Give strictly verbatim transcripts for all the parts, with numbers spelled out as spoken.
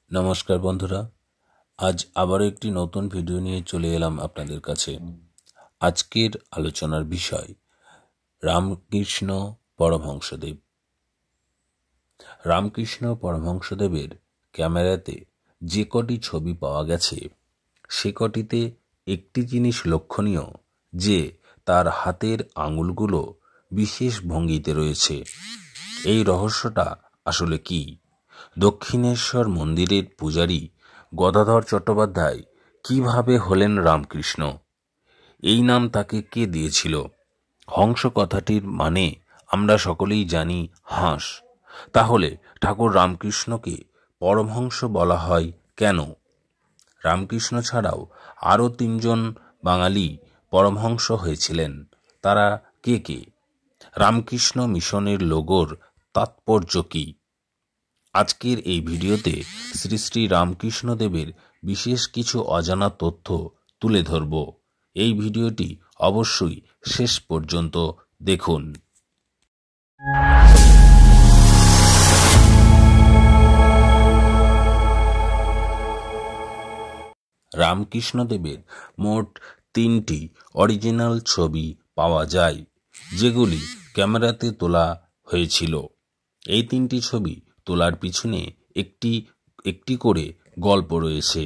নমস্কার বন্ধুরা, আজ আবারও একটি নতুন ভিডিও নিয়ে চলে এলাম আপনাদের কাছে। আজকের আলোচনার বিষয় রামকৃষ্ণ পরমহংসদেব। রামকৃষ্ণ পরমহংসদেবের ক্যামেরাতে যে কটি ছবি পাওয়া গেছে সে কটিতে একটি জিনিস লক্ষণীয় যে তার হাতের আঙুলগুলো বিশেষ ভঙ্গিতে রয়েছে। এই রহস্যটা আসলে কি? দক্ষিণেশ্বর মন্দিরের পূজারী গদাধর চট্টোপাধ্যায় কিভাবে হলেন রামকৃষ্ণ? এই নাম তাকে কে দিয়েছিল? হংস কথাটির মানে আমরা সকলেই জানি হাঁস। তাহলে ঠাকুর রামকৃষ্ণকে পরমহংস বলা হয় কেন? রামকৃষ্ণ ছাড়াও আরও তিনজন বাঙালি পরমহংস হয়েছিলেন। তারা কে কে? রামকৃষ্ণ মিশনের লোগোর তাৎপর্য কি? আজকের এই ভিডিওতে শ্রী শ্রী রামকৃষ্ণদেবের বিশেষ কিছু অজানা তথ্য তুলে ধরব। এই ভিডিওটি অবশ্যই শেষ পর্যন্ত দেখুন। রামকৃষ্ণদেবের মোট তিনটি অরিজিনাল ছবি পাওয়া যায়, যেগুলি ক্যামেরাতে তোলা হয়েছিল। এই তিনটি ছবি তোলার পিছনে একটি একটি করে গল্প রয়েছে,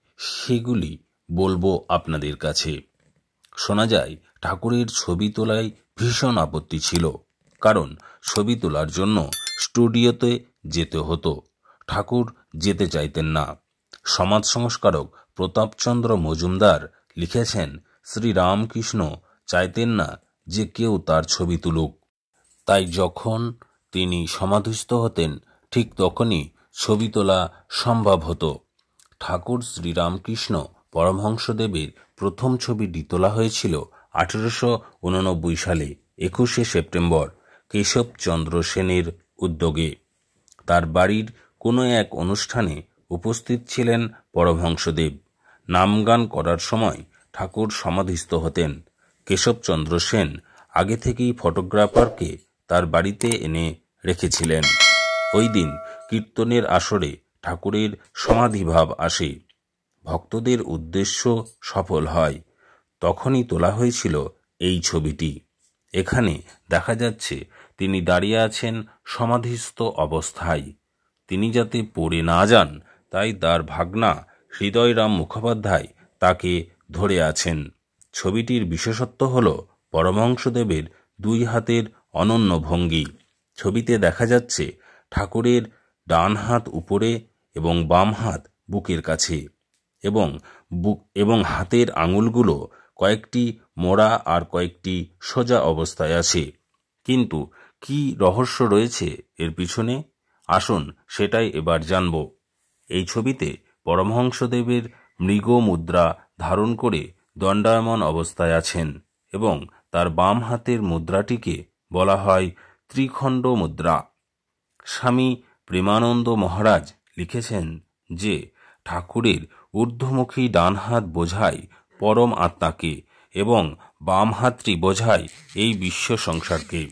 সেগুলি বলবো আপনাদের কাছে। শোনা যায় ঠাকুরের ছবি তোলায় ভীষণ আপত্তি ছিল, কারণ ছবি তোলার জন্য স্টুডিওতে যেতে হতো। ঠাকুর যেতে চাইতেন না। সমাজ সংস্কারক প্রতাপচন্দ্র মজুমদার লিখেছেন, শ্রী রামকৃষ্ণ চাইতেন না যে কেউ তার ছবি তুলুক। তাই যখন তিনি সমাধিস্থ হতেন ঠিক তখনই ছবি তোলা সম্ভব হতো। ঠাকুর শ্রীরামকৃষ্ণ পরমহংসদেবের প্রথম ছবিটি তোলা হয়েছিল আঠেরোশো উননব্বই সালে একুশে সেপ্টেম্বর কেশবচন্দ্র সেনের উদ্যোগে। তার বাড়ির কোনো এক অনুষ্ঠানে উপস্থিত ছিলেন পরমহংসদেব। নামগান করার সময় ঠাকুর সমাধিস্থ হতেন। কেশবচন্দ্র সেন আগে থেকেই ফটোগ্রাফারকে তার বাড়িতে এনে রেখেছিলেন। ওই দিন কীর্তনের আসরে ঠাকুরের সমাধিভাব আসে, ভক্তদের উদ্দেশ্য সফল হয়। তখনই তোলা হয়েছিল এই ছবিটি। এখানে দেখা যাচ্ছে তিনি দাঁড়িয়ে আছেন সমাধিস্থ অবস্থায়। তিনি যাতে পড়ে না যান তাই তার ভাগনা হৃদয়রাম মুখোপাধ্যায় তাকে ধরে আছেন। ছবিটির বিশেষত্ব হল পরমহংসদেবের দুই হাতের অনন্য ভঙ্গি। ছবিতে দেখা যাচ্ছে ঠাকুরের ডান হাত উপরে এবং বাম হাত বুকের কাছে, এবং বুক এবং হাতের আঙুলগুলো কয়েকটি মোড়া আর কয়েকটি সোজা অবস্থায় আছে। কিন্তু কি রহস্য রয়েছে এর পিছনে? আসুন সেটাই এবার জানব। এই ছবিতে পরমহংসদেবের মৃগ মুদ্রা ধারণ করে দণ্ডায়মান অবস্থায় আছেন, এবং তার বাম হাতের মুদ্রাটিকে বলা হয় ত্রিখণ্ড মুদ্রা। স্বামী প্রেমানন্দ মহারাজ লিখেছেন যে ঠাকুরের ঊর্ধ্বমুখী ডান হাত বোঝায় পরম আত্মাকে এবং বাম হাতটি বোঝায় এই বিশ্ব সংসারকে।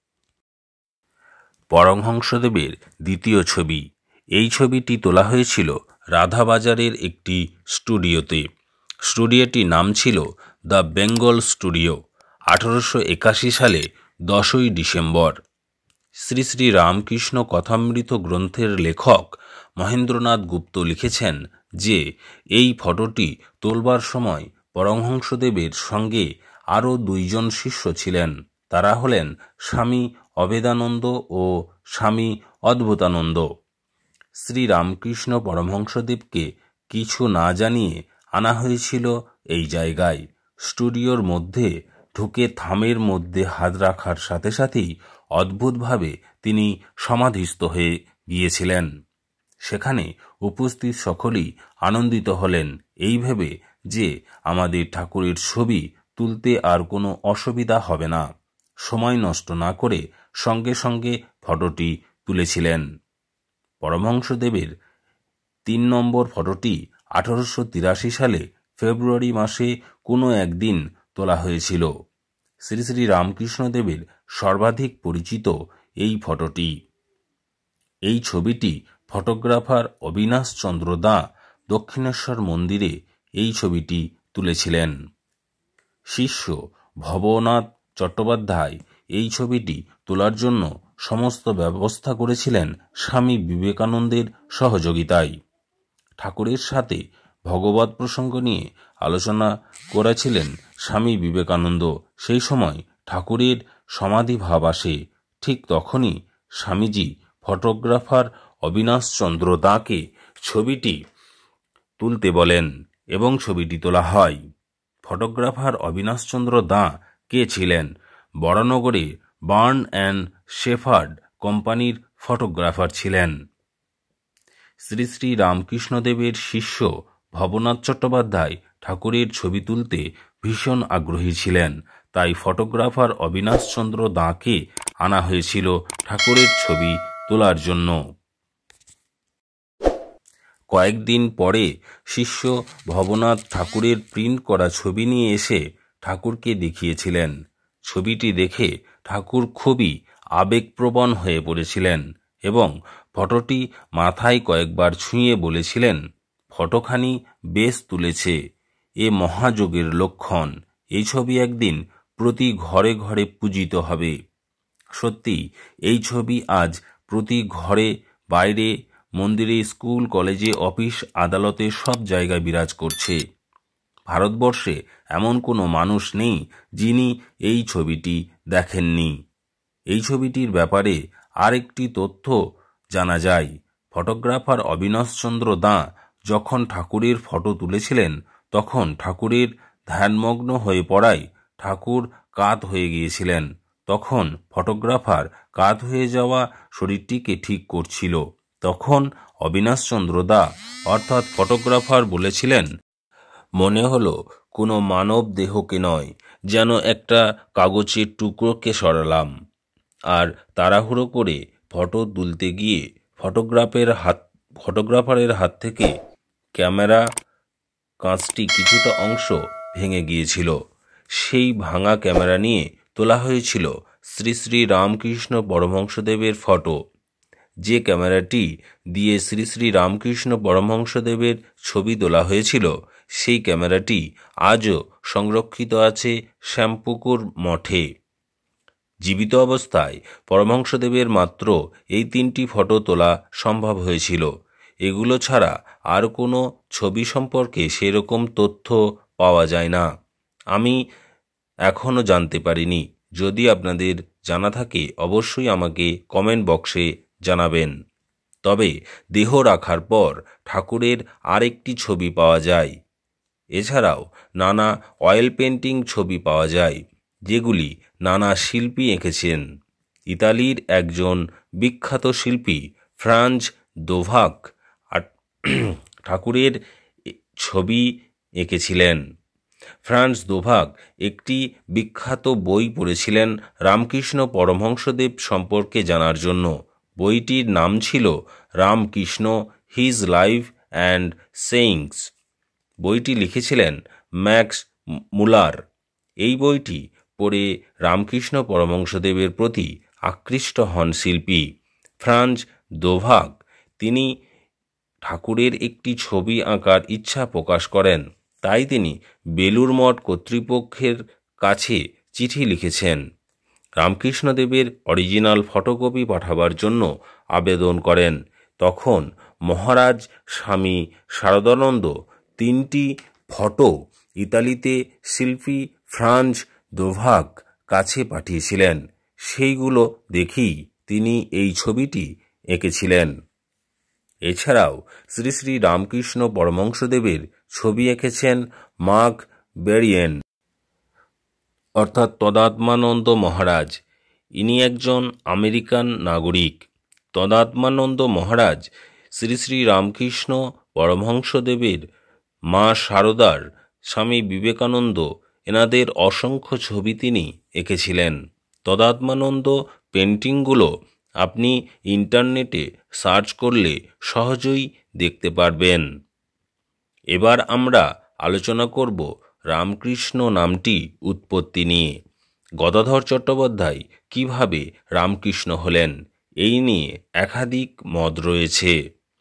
পরমহংসদেবের দ্বিতীয় ছবি। এই ছবিটি তোলা হয়েছিল রাধাবাজারের একটি স্টুডিওতে। স্টুডিওটির নাম ছিল দ্য বেঙ্গল স্টুডিও। আঠারোশো একাশি সালে দশই ডিসেম্বর। শ্রী শ্রী রামকৃষ্ণ কথামৃত গ্রন্থের লেখক মহেন্দ্রনাথ গুপ্ত লিখেছেন যে এই ফটোটি তোলবার সময় পরমহংসদেবের সঙ্গে আরও দুইজন শিষ্য ছিলেন। তারা হলেন স্বামী অভেদানন্দ ও স্বামী অদ্ভুতানন্দ। শ্রী রামকৃষ্ণ পরমহংসদেবকে কিছু না জানিয়ে আনা হয়েছিল এই জায়গায়। স্টুডিওর মধ্যে ঢুকে থামের মধ্যে হাত রাখার সাথে সাথেই অদ্ভুতভাবে তিনি সমাধিস্থ হয়ে গিয়েছিলেন। সেখানে উপস্থিত সকলেই আনন্দিত হলেন এই ভেবে যে আমাদের ঠাকুরের ছবি তুলতে আর কোনো অসুবিধা হবে না। সময় নষ্ট না করে সঙ্গে সঙ্গে ফটোটি তুলেছিলেন। পরমহংসদেবের তিন নম্বর ফটোটি আঠারোশো তিরাশি সালে ফেব্রুয়ারি মাসে কোনো একদিন তোলা হয়েছিল। শ্রী শ্রী রামকৃষ্ণদেবের সর্বাধিক পরিচিত এই ফটোটি। এই ছবিটি ফটোগ্রাফার অবিনাশ চন্দ্র দাঁ দক্ষিণেশ্বর মন্দিরে এই ছবিটি তুলেছিলেন। শিষ্য ভবনাথ চট্টোপাধ্যায় এই ছবিটি তোলার জন্য সমস্ত ব্যবস্থা করেছিলেন স্বামী বিবেকানন্দের সহযোগিতায়। ঠাকুরের সাথে ভগবত প্রসঙ্গ নিয়ে আলোচনা করেছিলেন স্বামী বিবেকানন্দ। সেই সময় ঠাকুরের সমাধিভাব আসে। ঠিক তখনই স্বামীজি ফটোগ্রাফার অবিনাশ চন্দ্র দাঁকে ছবিটি তুলতে বলেন এবং ছবিটি তোলা হয়। ফটোগ্রাফার অবিনাশ চন্দ্র দাঁ কে ছিলেন? বরানগরে বার্ন অ্যান্ড শেফার্ড কোম্পানির ফটোগ্রাফার ছিলেন। শ্রী শ্রী রামকৃষ্ণদেবের শিষ্য ভবনাথ চট্টোপাধ্যায় ঠাকুরের ছবি তুলতে ভীষণ আগ্রহী ছিলেন, তাই ফটোগ্রাফার অবিনাশ চন্দ্র দাঁকে আনা হয়েছিল ঠাকুরের ছবি তোলার জন্য। কয়েকদিন পরে শিষ্য ভবনাথ ঠাকুরের প্রিন্ট করা ছবি নিয়ে এসে ঠাকুরকে দেখিয়েছিলেন। ছবিটি দেখে ঠাকুর খুবই আবেগপ্রবণ হয়ে পড়েছিলেন এবং ফটোটি মাথায় কয়েকবার ছুঁয়ে বলেছিলেন, ফটোখানি বেশ তুলেছে, এ মহাযোগের লক্ষণ। এই ছবি একদিন প্রতি ঘরে ঘরে পূজিত হবে। সত্যি এই ছবি আজ প্রতি ঘরে, বাইরে, মন্দিরে, স্কুল, কলেজে, অফিস, আদালতে সব জায়গায় বিরাজ করছে। ভারতবর্ষে এমন কোনো মানুষ নেই যিনি এই ছবিটি দেখেননি। এই ছবিটির ব্যাপারে আরেকটি তথ্য জানা যায়। ফটোগ্রাফার অবিনাশ চন্দ্র দাঁ যখন ঠাকুরের ফটো তুলেছিলেন তখন ঠাকুরের ধ্যানমগ্ন হয়ে পড়ায় ঠাকুর কাত হয়ে গিয়েছিলেন। তখন ফটোগ্রাফার কাত হয়ে যাওয়া শরীরটিকে ঠিক করছিল। তখন অবিনাশ চন্দ্র দাঁ অর্থাৎ ফটোগ্রাফার বলেছিলেন, মনে হলো কোনো মানব দেহকে নয়, যেন একটা কাগজের টুকরোকে সরালাম। আর তাড়াহুড়ো করে ফটো তুলতে গিয়ে ফটোগ্রাফের হাত ফটোগ্রাফারের হাত থেকে ক্যামেরা কাঁচটি কিছুটা অংশ ভেঙে গিয়েছিল। সেই ভাঙা ক্যামেরা নিয়ে তোলা হয়েছিল শ্রী শ্রী রামকৃষ্ণ পরমহংসদেবের ফটো। যে ক্যামেরাটি দিয়ে শ্রী শ্রী রামকৃষ্ণ পরমহংসদেবের ছবি তোলা হয়েছিল সেই ক্যামেরাটি আজও সংরক্ষিত আছে শ্যামপুকুর মঠে। জীবিত অবস্থায় পরমহংসদেবের মাত্র এই তিনটি ফটো তোলা সম্ভব হয়েছিল। এগুলো ছাড়া আর কোনো ছবি সম্পর্কে সেরকম তথ্য পাওয়া যায় না। আমি এখনও জানতে পারিনি। যদি আপনাদের জানা থাকে অবশ্যই আমাকে কমেন্ট বক্সে জানাবেন। তবে দেহ রাখার পর ঠাকুরের আরেকটি ছবি পাওয়া যায়। এছাড়াও নানা অয়েল পেন্টিং ছবি পাওয়া যায়, যেগুলি নানা শিল্পী এঁকেছেন। ইতালির একজন বিখ্যাত শিল্পী ফ্রাঞ্জ দোভাক ঠাকুরের ছবি এঁকেছিলেন। ফ্রাঞ্জ দোভাক একটি বিখ্যাত বই পড়েছিলেন রামকৃষ্ণ পরমহংসদেব সম্পর্কে জানার জন্য। বইটির নাম ছিল Ramakrishna, his life and sayings. বইটি লিখেছিলেন ম্যাক্স মুলার। এই বইটি পড়ে রামকৃষ্ণ পরমহংসদেবের প্রতি আকৃষ্ট হন শিল্পী ফ্রাঞ্জ দোভাক। তিনি ঠাকুরের একটি ছবি আঁকার ইচ্ছা প্রকাশ করেন, তাই তিনি বেলুর মঠ কর্তৃপক্ষের কাছে চিঠি লিখেছেন। রামকৃষ্ণদেবের অরিজিনাল ফটোকপি পাঠাবার জন্য আবেদন করেন। তখন মহারাজ স্বামী শারদানন্দ তিনটি ফটো ইতালিতে শিল্পী ফ্রাঞ্জ দোভাক কাছে পাঠিয়েছিলেন। সেইগুলো দেখেই তিনি এই ছবিটি এঁকেছিলেন। এছাড়াও শ্রী শ্রী রামকৃষ্ণ পরমহংসদেবের ছবি এঁকেছেন মার্ক বেরিয়েন অর্থাৎ তদাত্মানন্দ মহারাজ। ইনি একজন আমেরিকান নাগরিক। তদাত্মানন্দ মহারাজ শ্রী শ্রী রামকৃষ্ণ পরমহংসদেবের, মা শারদার, স্বামী বিবেকানন্দ এনাদের অসংখ্য ছবি তিনি এঁকেছিলেন। তদাত্মানন্দ পেন্টিংগুলো আপনি ইন্টারনেটে সার্চ করলে সহজেই দেখতে পারবেন। এবার আমরা আলোচনা করব রামকৃষ্ণ নামটি উৎপত্তি নিয়ে। গদাধর চট্টোপাধ্যায় কিভাবে রামকৃষ্ণ হলেন এই নিয়ে একাধিক মত রয়েছে।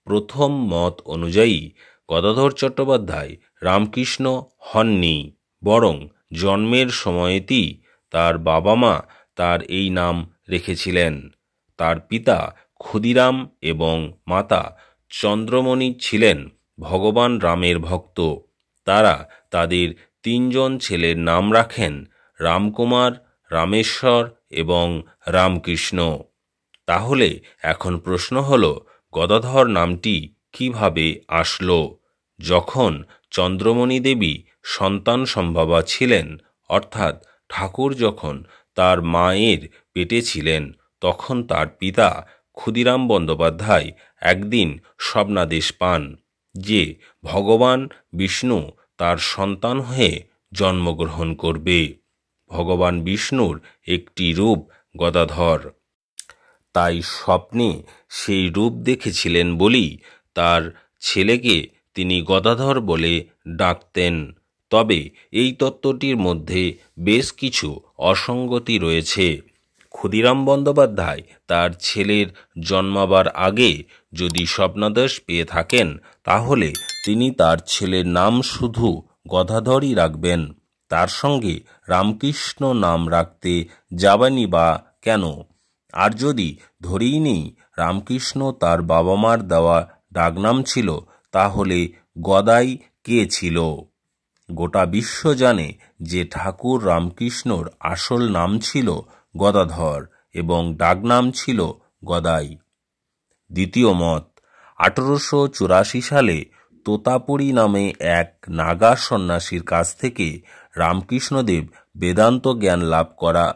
প্রথম মত অনুযায়ী গদাধর চট্টোপাধ্যায় রামকৃষ্ণ হননি, বরং জন্মের সময়তেই তার বাবা মা তার এই নাম রেখেছিলেন। তার পিতা ক্ষুদিরাম এবং মাতা চন্দ্রমণি ছিলেন ভগবান রামের ভক্ত। তারা তাদের তিনজন ছেলের নাম রাখেন রামকুমার, রামেশ্বর এবং রামকৃষ্ণ। তাহলে এখন প্রশ্ন হল, গদাধর নামটি কিভাবে আসলো? যখন চন্দ্রমণি দেবী সন্তান সম্ভবা ছিলেন, অর্থাৎ ঠাকুর যখন তার মায়ের পেটে ছিলেন, তখন তার পিতা ক্ষুদিরাম বন্দ্যোপাধ্যায় একদিন স্বপ্নাদেশ পান যে ভগবান বিষ্ণু তার সন্তান হয়ে জন্মগ্রহণ করবে। ভগবান বিষ্ণুর একটি রূপ গদাধর। তাই স্বপ্নে সেই রূপ দেখেছিলেন বলেই তার ছেলেকে তিনি গদাধর বলে ডাকতেন। তবে এই তত্ত্বটির মধ্যে বেশ কিছু অসঙ্গতি রয়েছে। ক্ষুদিরাম বন্দ্যোপাধ্যায় তার ছেলের জন্মাবার আগে যদি স্বপ্নাদেশ পেয়ে থাকেন, তাহলে তিনি তার ছেলের নাম শুধু গদাধরই রাখবেন, তার সঙ্গে রামকৃষ্ণ নাম রাখতে যাবেনই বা কেন? আর যদি ধরেই নেই রামকৃষ্ণ তার বাবা মার দেওয়া ডাকনাম ছিল, তাহলে গদাই কে ছিল? গোটা বিশ্ব জানে যে ঠাকুর রামকৃষ্ণর আসল নাম ছিল গদাধর এবং ডাকনাম ছিল গদাই। দ্বিতীয় মত, আঠারোশো চুরাশি সালে তোতাপুরী নামে এক নাগা সন্ন্যাসীর কাছ থেকে রামকৃষ্ণদেব বেদান্ত জ্ঞান লাভ করা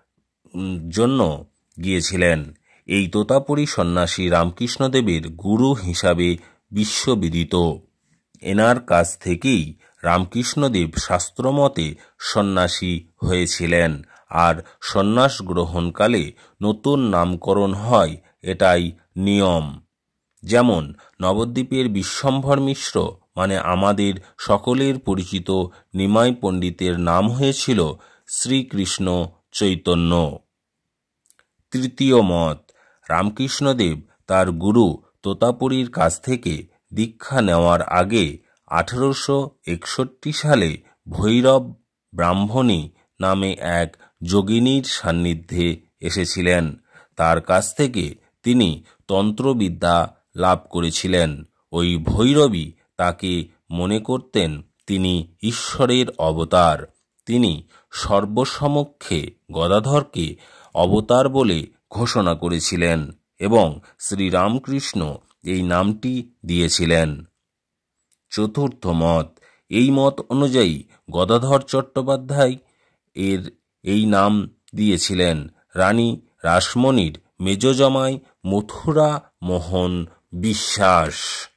জন্য গিয়েছিলেন। এই তোতাপুরী সন্ন্যাসী রামকৃষ্ণদেবের গুরু হিসাবে বিশ্ববিদিত। এনার কাছ থেকেই রামকৃষ্ণদেব শাস্ত্রমতে সন্ন্যাসী হয়েছিলেন, আর সন্ন্যাস গ্রহণকালে নতুন নামকরণ হয়, এটাই নিয়ম। যেমন নবদ্বীপের বিশ্বম্ভর মিশ্র মানে আমাদের সকলের পরিচিত নিমাই পণ্ডিতের নাম হয়েছিল শ্রীকৃষ্ণ চৈতন্য। তৃতীয় মত, রামকৃষ্ণদেব তার গুরু তোতাপুরীর কাছ থেকে দীক্ষা নেওয়ার আগে আঠেরোশো একষট্টি সালে ভৈরব ব্রাহ্মণী নামে এক যোগিনীর সান্নিধ্যে এসেছিলেন। তার কাছ থেকে তিনি তন্ত্রবিদ্যা লাভ করেছিলেন। ওই ভৈরবী তাকে মনে করতেন তিনি ঈশ্বরের অবতার। তিনি সর্বসমক্ষে গদাধরকে অবতার বলে ঘোষণা করেছিলেন এবং শ্রীরামকৃষ্ণ এই নামটি দিয়েছিলেন। চতুর্থ মত, এই মত অনুযায়ী গদাধর চট্টোপাধ্যায় এর এই নাম দিয়েছিলেন রানী রাসমণির মেজজামাই মথুরা মোহন বিশ্বাস।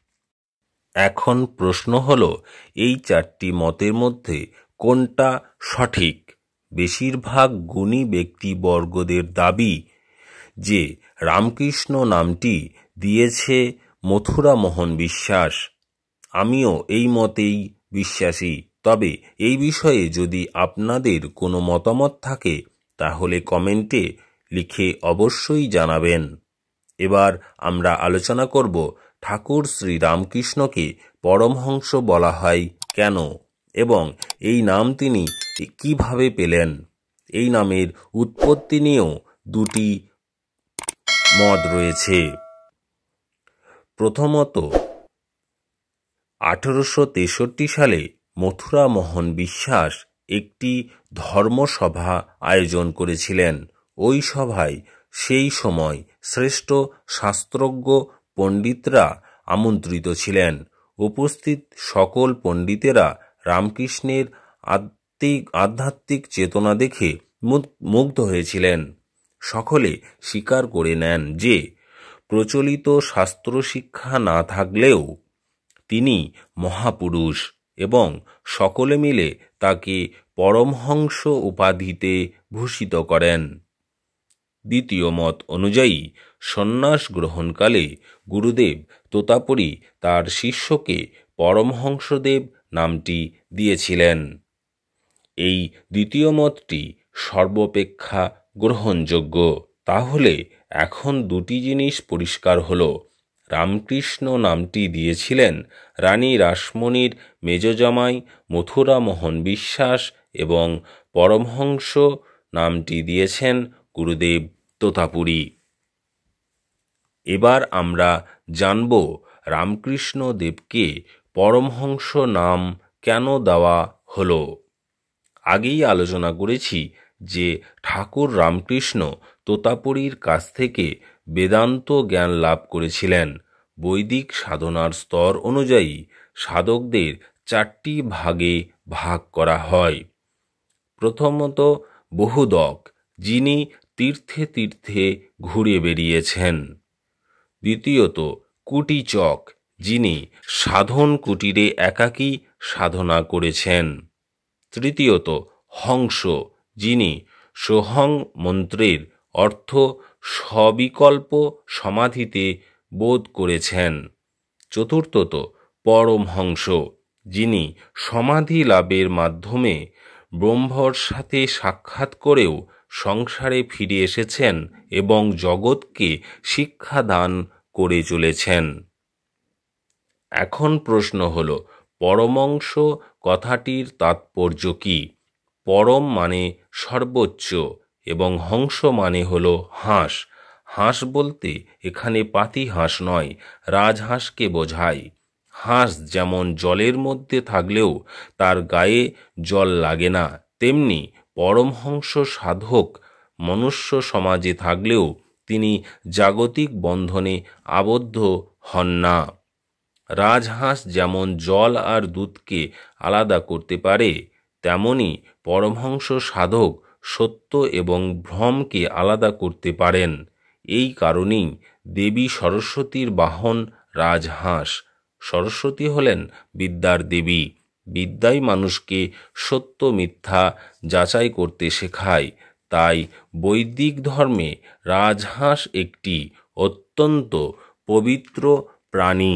এখন প্রশ্ন হল, এই চারটি মতের মধ্যে কোনটা সঠিক? বেশিরভাগ গুণী ব্যক্তিবর্গদের দাবি যে রামকৃষ্ণ নামটি দিয়েছে মথুরা মোহন বিশ্বাস। আমিও এই মতেই বিশ্বাসী। তবে এই বিষয়ে যদি আপনাদের কোনো মতামত থাকে, তাহলে কমেন্টে লিখে অবশ্যই জানাবেন। এবার আমরা আলোচনা করব ঠাকুর শ্রী রামকৃষ্ণকে পরমহংস বলা হয় কেন এবং এই নাম তিনি কিভাবে পেলেন। এই নামের উৎপত্তি নিয়েও দুটি মত রয়েছে। প্রথমত, আঠেরোশো তেষট্টি সালে মথুরা মোহন বিশ্বাস একটি ধর্মসভা আয়োজন করেছিলেন। ওই সভায় সেই সময় শ্রেষ্ঠ শাস্ত্রজ্ঞ পণ্ডিতরা আমন্ত্রিত ছিলেন। উপস্থিত সকল পণ্ডিতেরা রামকৃষ্ণের আত্মিক আধ্যাত্মিক চেতনা দেখে মুগ্ধ হয়েছিলেন। সকলে স্বীকার করে নেন যে প্রচলিত শাস্ত্র শিক্ষা না থাকলেও তিনি মহাপুরুষ এবং সকলে মিলে তাকে পরমহংস উপাধিতে ভূষিত করেন। দ্বিতীয় মত অনুযায়ী সন্ন্যাস গ্রহণকালে গুরুদেব তোতাপুরী তার শিষ্যকে পরমহংসদেব নামটি দিয়েছিলেন। এই দ্বিতীয় মতটি সর্বাপেক্ষা গ্রহণযোগ্য। তাহলে এখন দুটি জিনিস পরিষ্কার হলো, রামকৃষ্ণ নামটি দিয়েছিলেন রানী রাসমণির মেজজামাই মথুরামোহন বিশ্বাস এবং পরমহংস নামটি দিয়েছেন গুরুদেব তোতাপুরী। এবার আমরা জানব রামকৃষ্ণ দেবকে পরমহংস নাম কেন দেওয়া হলো। আগেই আলোচনা করেছি যে ঠাকুর রামকৃষ্ণ তোতাপুরীর কাছ থেকে বেদান্ত জ্ঞান লাভ করেছিলেন। বৈদিক সাধনার স্তর অনুযায়ী সাধকদের চারটি ভাগে ভাগ করা হয়। প্রথমত বহুদক, যিনি তীর্থে তীর্থে ঘুরে বেরিয়েছেন। দ্বিতীয়ত কুটিচক, যিনি সাধন কুটিরে একাকী সাধনা করেছেন। তৃতীয়ত হংস, যিনি সোহং মন্ত্রের অর্থ সবিকল্প সমাধিতে বোধ করেছেন। চতুর্থত পরমহংস, যিনি সমাধি লাভের মাধ্যমে ব্রহ্মর সাথে সাক্ষাৎ করেও সংসারে ফিরে এসেছেন এবং জগৎকে শিক্ষা দান করে চলেছেন। এখন প্রশ্ন হল, পরমংশ কথাটির তাৎপর্য কি? পরম মানে সর্বোচ্চ এবং হংস মানে হল হাঁস। হাঁস বলতে এখানে পাতি হাঁস নয়, রাজহাঁসকে বোঝায়। হাঁস যেমন জলের মধ্যে থাকলেও তার গায়ে জল লাগে না, তেমনি পরমহংস সাধক মনুষ্য সমাজে থাকলেও তিনি জাগতিক বন্ধনে আবদ্ধ হন না। রাজহাঁস যেমন জল আর দুধকে আলাদা করতে পারে, তেমনি পরমহংস সাধক সত্য এবং ভ্রমকে আলাদা করতে পারেন। এই কারণেই দেবী সরস্বতীর বাহন রাজহাঁস। সরস্বতী হলেন বিদ্যার দেবী। বিদ্যাই মানুষকে সত্য মিথ্যা যাচাই করতে শেখায়। তাই বৈদিক ধর্মে রাজহাঁস একটি অত্যন্ত পবিত্র প্রাণী।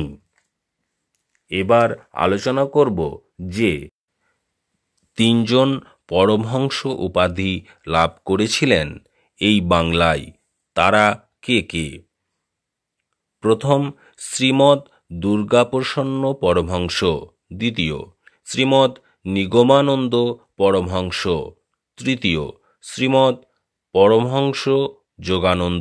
এবার আলোচনা করব যে তিনজন পরমহংস উপাধি লাভ করেছিলেন এই বাংলায়, তারা কে কে? প্রথম শ্রীমৎ দুর্গাপ্রসন্ন পরমহংস, দ্বিতীয় শ্রীমৎ নিগমানন্দ পরমহংস, তৃতীয় শ্রীমৎ পরমহংস যোগানন্দ।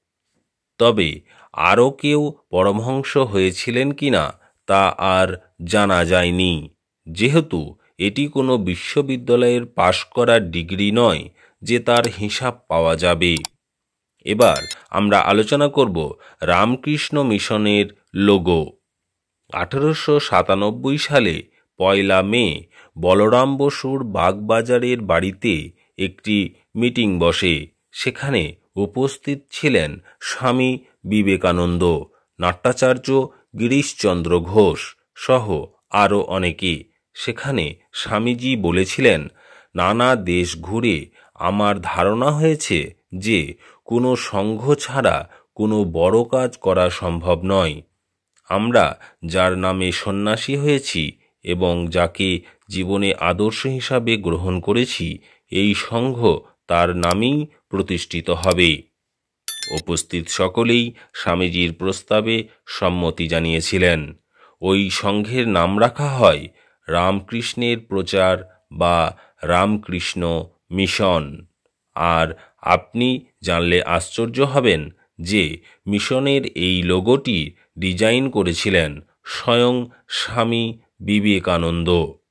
তবে আরও কেউ পরমহংস হয়েছিলেন কিনা তা আর জানা যায়নি, যেহেতু এটি কোনো বিশ্ববিদ্যালয়ের পাশ করার ডিগ্রি নয় যে তার হিসাব পাওয়া যাবে। এবার আমরা আলোচনা করব রামকৃষ্ণ মিশনের লোগো। আঠেরোশো সাতানব্বই সালে পয়লা মে বলরাম বসুর বাগবাজারের বাড়িতে একটি মিটিং বসে। সেখানে উপস্থিত ছিলেন স্বামী বিবেকানন্দ, নাট্যাচার্য গিরিশচন্দ্র ঘোষ সহ আরও অনেকে। সেখানে স্বামীজি বলেছিলেন, নানা দেশ ঘুরে আমার ধারণা হয়েছে যে কোনো সংঘ ছাড়া কোনো বড় কাজ করা সম্ভব নয়। আমরা যার নামে সন্ন্যাসী হয়েছি এবং যাকে জীবনে আদর্শ হিসাবে গ্রহণ করেছি, এই সংঘ তার নামেই প্রতিষ্ঠিত হবে। উপস্থিত সকলেই স্বামীজির প্রস্তাবে সম্মতি জানিয়েছিলেন। ওই সংঘের নাম রাখা হয় রামকৃষ্ণের প্রচার বা রামকৃষ্ণ মিশন। আর আপনি জানলে আশ্চর্য হবেন যে মিশনের এই লোগোটি ডিজাইন করেছিলেন স্বয়ং স্বামী বিবেকানন্দ।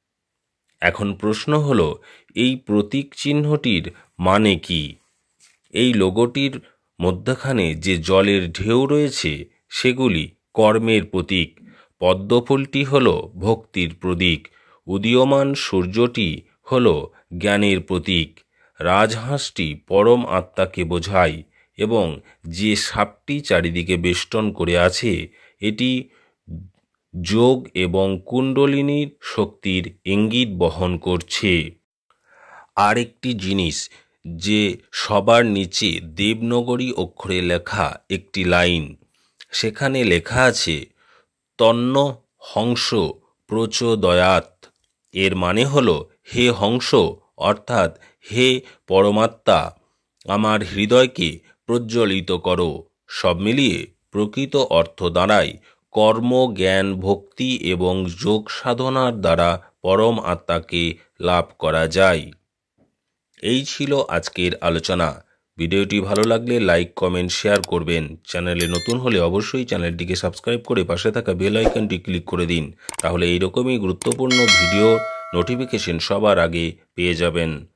এখন প্রশ্ন হল, এই প্রতীক চিহ্নটির মানে কি? এই লোগোটির মধ্যখানে যে জলের ঢেউ রয়েছে সেগুলি কর্মের প্রতীক। পদ্মফুলটি হল ভক্তির প্রতীক। উদীয়মান সূর্যটি হল জ্ঞানের প্রতীক। রাজহাঁসটি পরম আত্মাকে বোঝায় এবং যে সাপটি চারিদিকে বেষ্টন করে আছে এটি যোগ এবং কুণ্ডলিনীর শক্তির ইঙ্গিত বহন করছে। আর একটি জিনিস, যে সবার নিচে দেবনগরী অক্ষরে লেখা একটি লাইন, সেখানে লেখা আছে তন্ন হংস প্রচোদয়াৎ। এর মানে হলো, হে হংস অর্থাৎ হে পরমাত্মা, আমার হৃদয়কে প্রজ্বলিত করো। সব মিলিয়ে প্রকৃত অর্থ দাঁড়ায় কর্ম, জ্ঞান, ভক্তি এবং যোগ সাধনার দ্বারা পরম আত্মাকে লাভ করা যায়। এই ছিল আজকের আলোচনা। ভিডিওটি ভালো লাগলে লাইক, কমেন্ট, শেয়ার করবেন। চ্যানেলে নতুন হলে অবশ্যই চ্যানেলটিকে সাবস্ক্রাইব করে পাশে থাকা বেল আইকনটি ক্লিক করে দিন, তাহলে এইরকমই গুরুত্বপূর্ণ ভিডিও নোটিফিকেশন সবার আগে পেয়ে যাবেন।